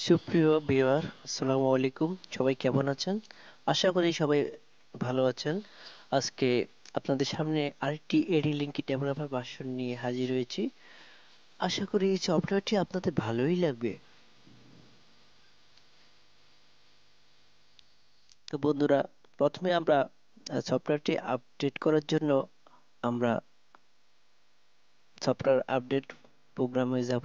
সুপ্রিয় ভিউয়ার, আসসালামু আলাইকুম। সবাই কেমন আছেন? আশা করি সবাই ভালো আছেন। আজকে আপনাদের সামনে আরেকটি এডি লিঙ্কি ডেভেলপার ভার্সন নিয়ে হাজির হয়েছি। আশা করি এই সফটওয়্যারটি আপনাদের ভালোই লাগবে। তো বন্ধুরা, প্রথমে আমরা সফটওয়্যারটি আপডেট করার জন্য আমরা সফটওয়্যার আপডেট প্রোগ্রামে যাব।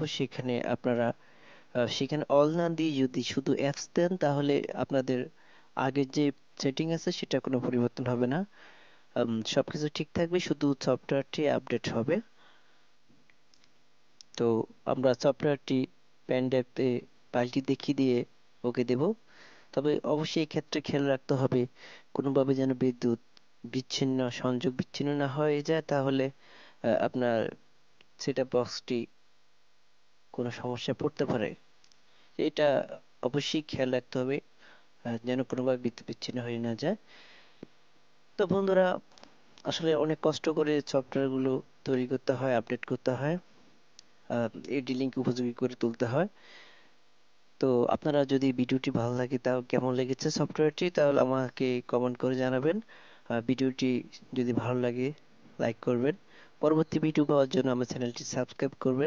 সেখানে অল না দিয়ে যদি শুধু অ্যাপস দেন, তাহলে আপনাদের আগের যে সেটিং আছে সেটা কোনো পরিবর্তন হবে না। সবকিছু ঠিক থাকবে, শুধু সফটওয়্যারটি আপডেট হবে। তো আমরা সফটওয়্যারটি পেন ড্রাইভে ফাইলটি দেখিয়ে দিয়ে ওকে দেব। তবে অবশ্যই এক্ষেত্রে খেয়াল রাখতে হবে কোনোভাবে যেন বিদ্যুৎ সংযোগ বিচ্ছিন্ন না হয়ে যায়, তাহলে আপনার সেটআপ বক্সটি কোনো সমস্যায় পড়তে পারে। এটা অবশ্যই খেয়াল রাখতে হবে যেন কোনোভাবে বিদ্যুৎ বিচ্ছিন্ন হয়ে না যায়। তো বন্ধুরা, আসলে অনেক কষ্ট করে সফটওয়্যার গুলো তৈরি করতে হয়, আপডেট করতে হয়, এডি লিঙ্ক উপযোগী করে তুলতে হয়। তো আপনারা যদি ভিডিওটি ভালো লাগে, তাও কেমন লেগেছে সফটওয়্যারটি, তাহলে আমাকে কমেন্ট করে জানাবেন। ভিডিওটি যদি ভালো লাগে লাইক করবেন। পরবর্তী ভিডিও পাওয়ার জন্য আমার চ্যানেলটি সাবস্ক্রাইব করবেন।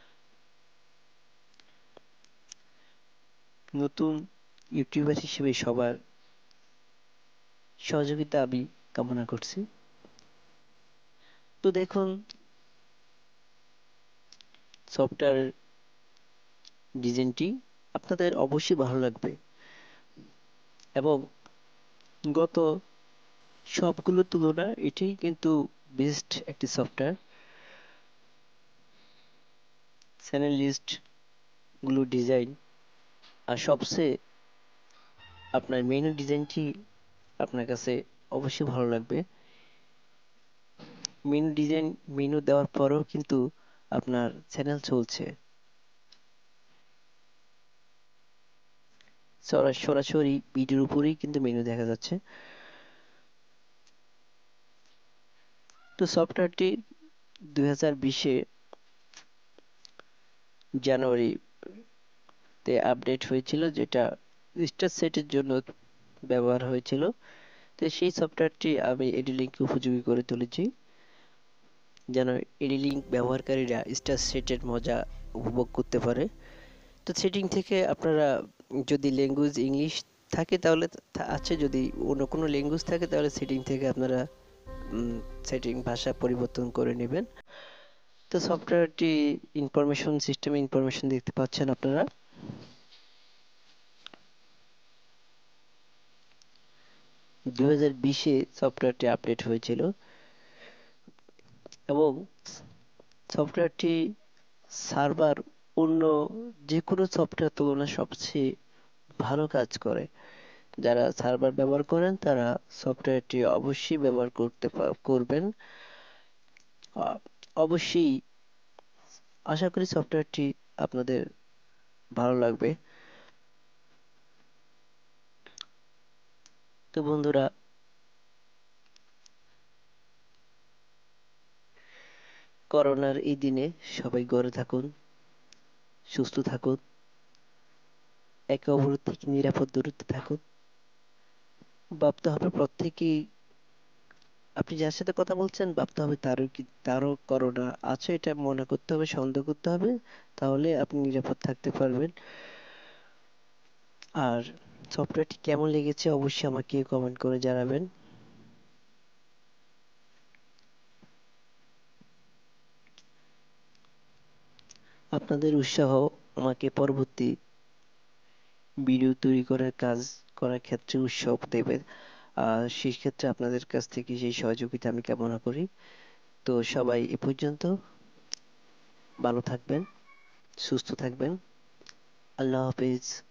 নতুন ইউটিউবার হিসেবে সবার সহযোগিতা আমি কামনা করছি। তো দেখুন, সফটওয়্যার ডিজাইনটি আপনাদের অবশ্যই ভালো লাগবে এবং গত সবগুলোর তুলনায় এটাই কিন্তু বেস্ট একটি সফটওয়্যার। চ্যানেল লিস্ট গুলো ডিজাইন আর সবচেয়ে আপনার মেনু ডিজাইনটি আপনার কাছে অবশ্যই ভালো লাগবে। মেনু ডিজাইন, মেনু দেওয়ার পরেও কিন্তু আপনার চ্যানেল চলছে, সরাসরি ভিডিওর উপরেই কিন্তু মেনু দেখা যাচ্ছে। তো সফটওয়্যারটি 2020 জানুয়ারিতে আপডেট হয়েছিল, যেটা স্টার সেটের জন্য ব্যবহার হয়েছিল। তো সেই সফটওয়্যারটি আমি এডিলিঙ্ক উপযোগী করে তুলেছি, যেন এডিলিঙ্ক ব্যবহারকারীরা স্টার সেটের মজা উপভোগ করতে পারে। তো সেটিং থেকে আপনারা যদি ল্যাঙ্গুয়েজ ইংলিশ থাকে তাহলে আছে, যদি অন্য কোনো ল্যাঙ্গুয়েজ থাকে তাহলে সেটিং থেকে আপনারা সেটিং ভাষা পরিবর্তন করে নেবেন। তো সফটওয়্যারটি ইনফরমেশন সিস্টেমে ইনফরমেশন দেখতে পাচ্ছেন আপনারা। 2020 সফটওয়্যারটি আপডেট হয়েছিল এবং সফটওয়্যারটি সার্ভার অন্য যে কোনো সফটওয়্যার তুলনায় সবচেয়ে ভালো কাজ করে। যারা সার্ভার ব্যবহার করেন তারা সফটওয়্যারটি অবশ্যই ব্যবহার করবেন। আ- অবশ্যই আশা করি সফটওয়্যারটি আপনাদের ভালো লাগবে। তো বন্ধুরা, করোনার এই দিনে সবাই ঘরে থাকুন, সুস্থ থাকুন, একে অপরের থেকে নিরাপদ দূরত্বে থাকুন। ভাবতে হবে প্রত্যেকেই, আপনি যার সাথে কথা বলছেন ভাবতে হবে তারও করোনা আছে, এটা মনে করতে হবে, সন্দেহ করতে হবে, তাহলে আপনি নিরাপদ থাকতে পারবেন। আর সফটওয়্যারটি কেমন লেগেছে অবশ্যই আমাকে কমেন্ট করে জানাবেন। আপনাদের উৎসাহ আমাকে পরবর্তী ভিডিও তৈরি করার ক্ষেত্রে উৎসাহ দেবে। সেই ক্ষেত্রে আপনাদের কাছ থেকে সেই সহযোগিতা আমি কামনা করি। তো সবাই এ পর্যন্ত, ভালো থাকবেন, সুস্থ থাকবেন। আল্লাহ হাফেজ।